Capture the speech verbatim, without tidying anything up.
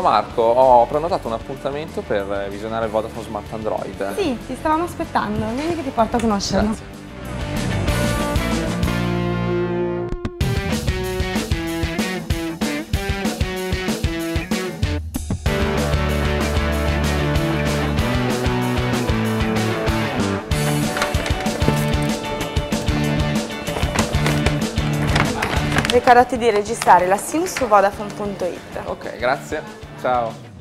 Marco, ho prenotato un appuntamento per visionare il Vodafone Smart Android. Sì, ti stavamo aspettando, vieni che ti porto a conoscerlo. Grazie. Ricordati di registrare la SIM su Vodafone punto it. Ok, grazie. Ciao.